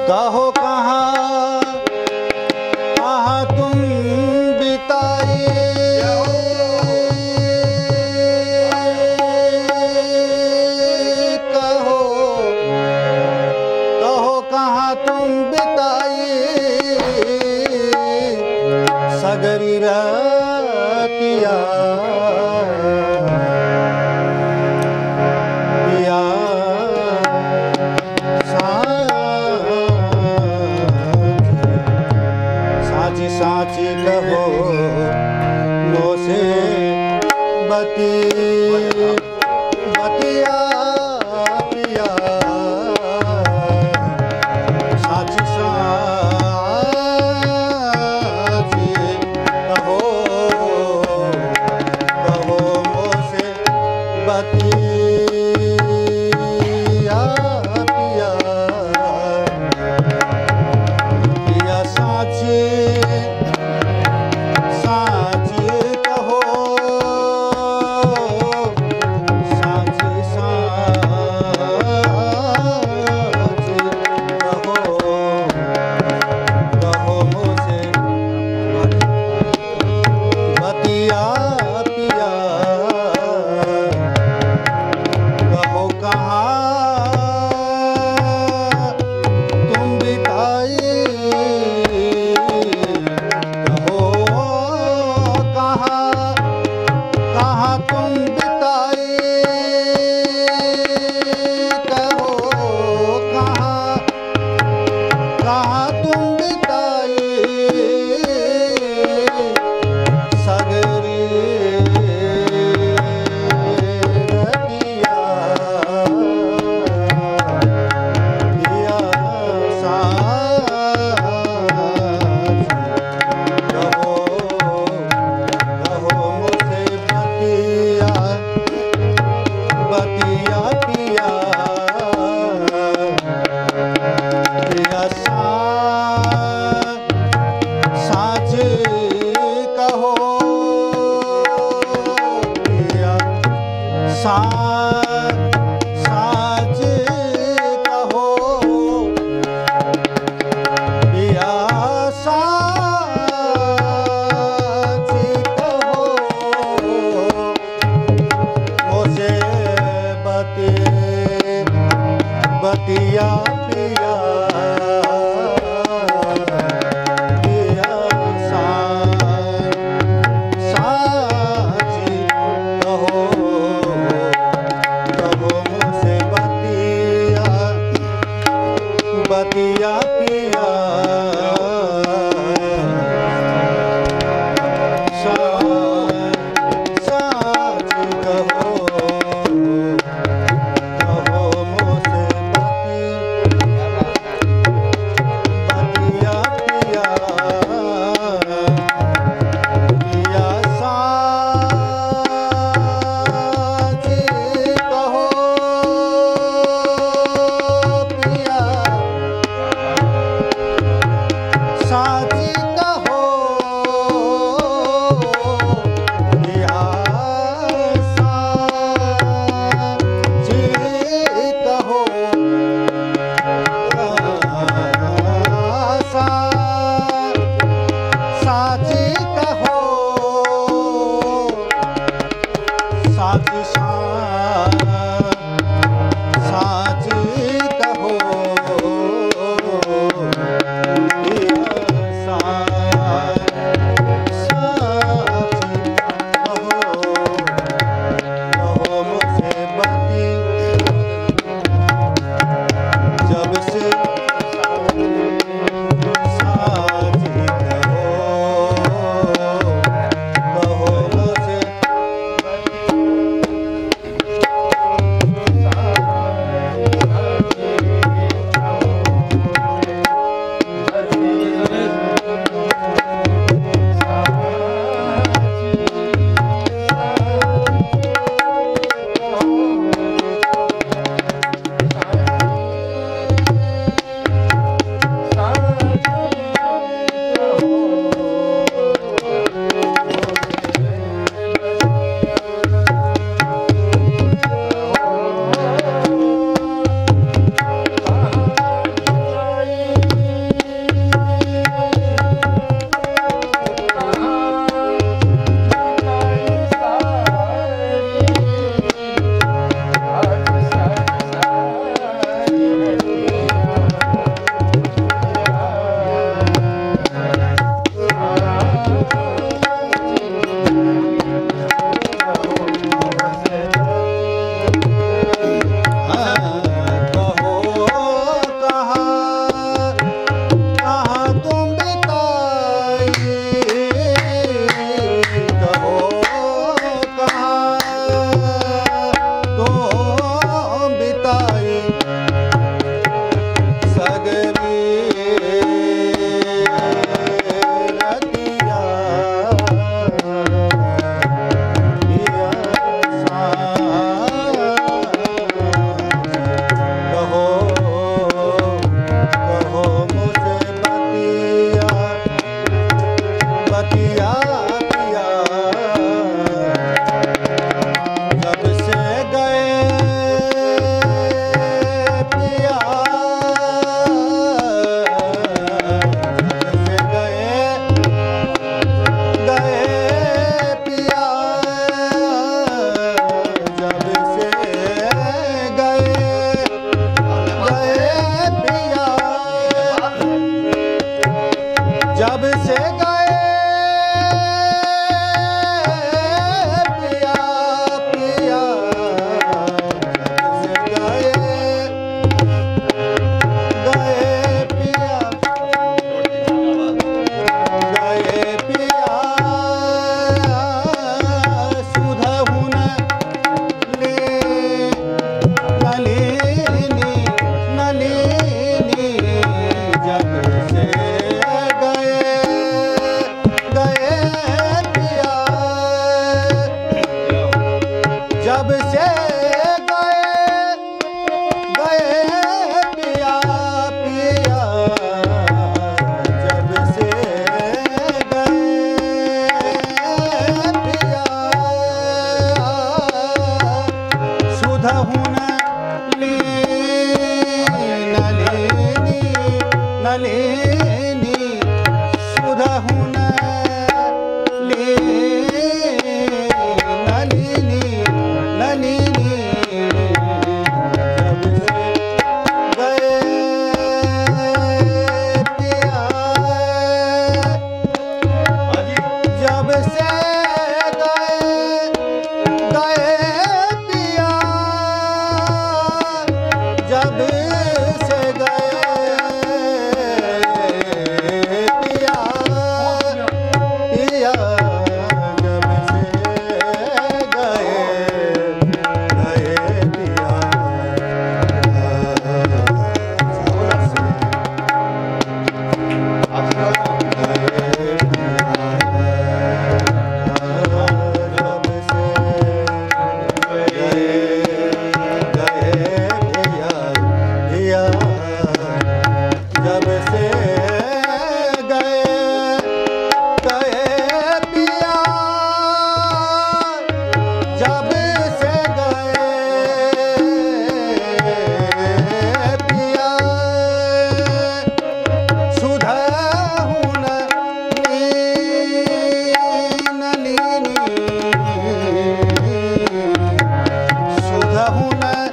कहो कहाँ कहाँ तुम बिताए, कहो कहो कहाँ तुम बिताए सगरी रतिया पिया साची साची कहो मोसे बती बतिया पिया साची साची कहो कहो मोसे बतिया पिया पिया साची साची कहो साची साची कहो कहो मुझसे बतिया पिया कहो कहाँ तुम बिताए, कहो कहाँ कहाँ तुम बिताए, कहो कहाँ कहाँ तुम बिताए सगरी रतिया पिया साची कहो कहो मुझसे बतिया बतिया पिया पिया साची कहो पिया साची कहो पिया साची कहो मुझे बतिया पिया पिया साची कहो कहो मुझसे बतिया पिया साची कहो कहो मुझसे बतिया पिया पिया साची कहो पिया नलिनी सुधहु नलिनी नलिनी जब से गए पिया जब से गए पिया पिया जब से गए पिया जब से गए पिया जब से गए पिया सुधहु नलिनी सुधहु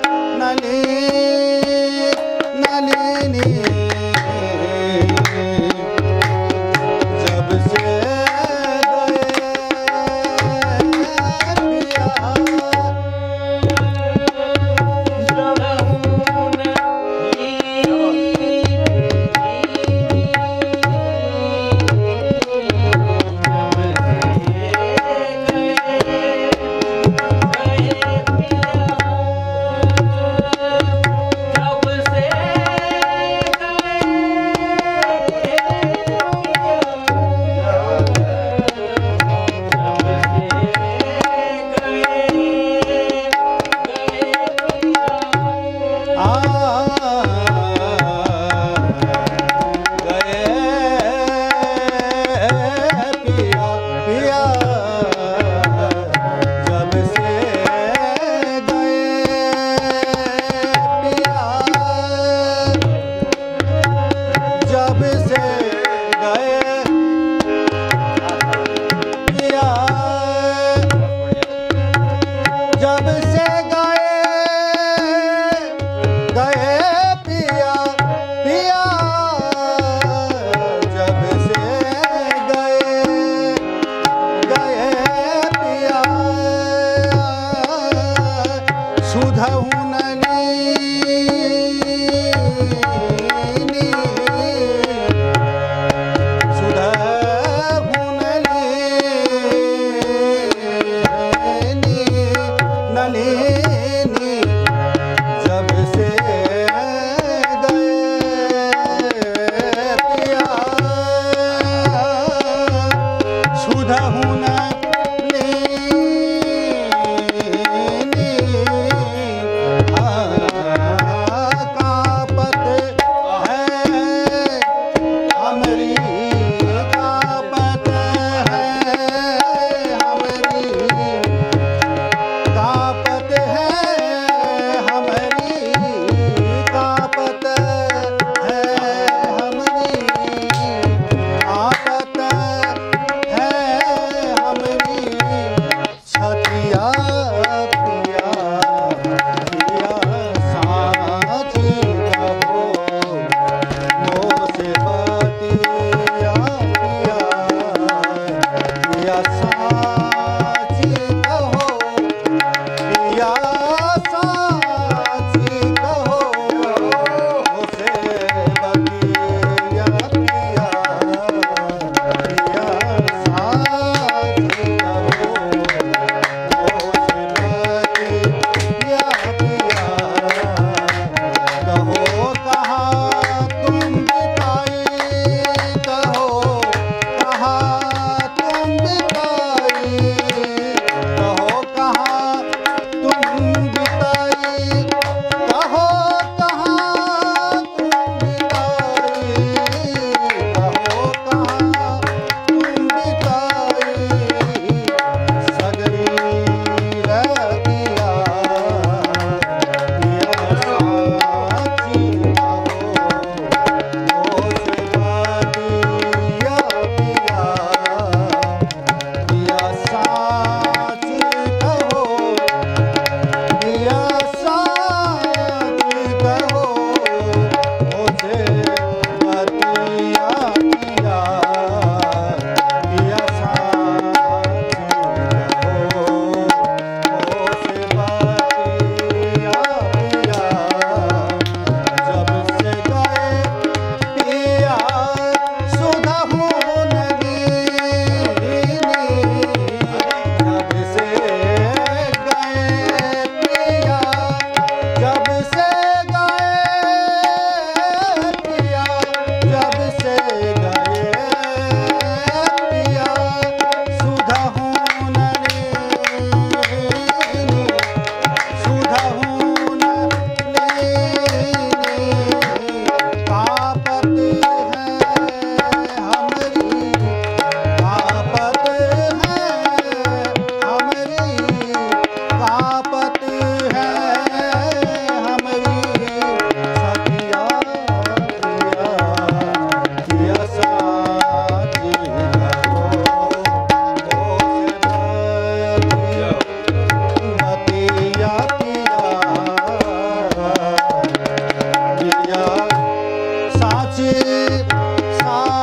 नलिनी जब से गए पिया जब से गए पिया पिया जब से गए पिया सुधहु नलिनी सुधहु नलिनी जब से गए पिया सुधहु नलिनी कापत है हमरी कापत है हमरी कापत है हमरी कापत है हमरी आपत है हमरी छतिया पिया पिया साथी कहो मोसे बतिया पिया पिया साथी कहो पिया साथी कहो मोसे बतिया पिया पिया साथी कहो मोसे बतिया पिया कहो कहाँ तुम बिताई कहो कहाँ तुम बिताई कहो कहाँ तुम बिताई कहो कहाँ तुम बिताई सोची